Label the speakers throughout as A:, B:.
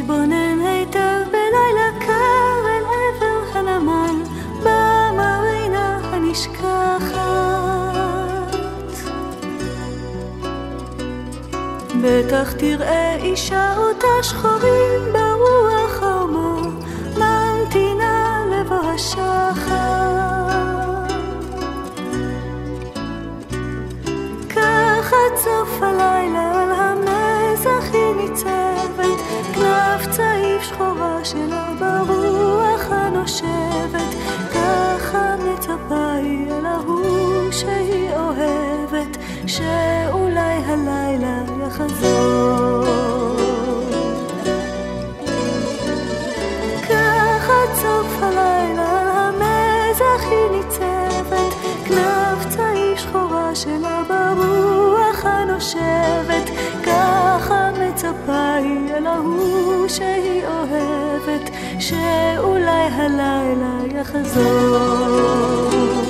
A: מתבונן היטב בלילה קר אל עבר הנמל במרינה הנשכחת. בטח תראה אישה אותה שחורים ברוח חרמה ממתינה לבוא השחר. כך עד סוף הלילה על המזח היא ניצבת, כנף צעיף שחורה שלה ברוח הנושבת. ככה מצפה היא אל ההוא שהיא אוהבת, שאולי הלילה יחזור. כך עד סוף הלילה על המזח היא ניצבת, כנף צעיף שחורה שלה ברוח הנושבת. ככה מצפה היא אל ההוא שהיא אוהבת, שאולי הלילה יחזור.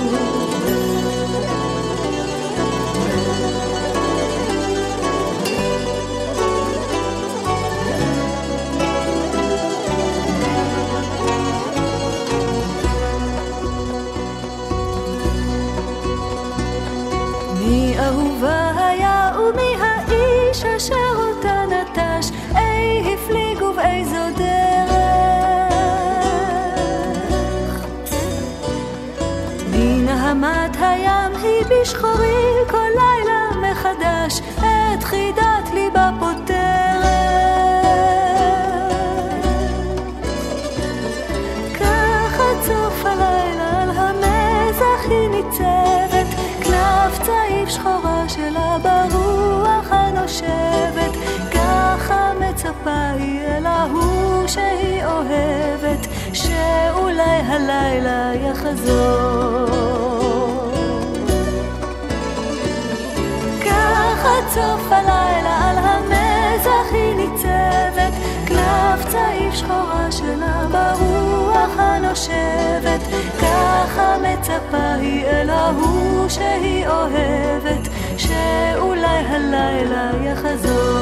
A: מי אהובה היה ומי האיש אשר אותה נטש, אי הפליג ובאיזו דרך. מי נהמת הים היא בשחורי כל לילה מחדש, את חידת ליבה פותרת. כך עד סוף הלילה על המזח היא ניצבת, כנף צעיף שחורה שלה ברוח הנושבת. ככה מצפה היא אל ההוא שהיא אוהבת, שאולי הלילה יחזור. כך עד סוף הלילה על המזח היא ניצבת, כנף צעיף שחורה שלה ברוח הנושבת. ככה מצפה היא אל ההוא שהיא אוהבת, שאולי הלילה יחזור.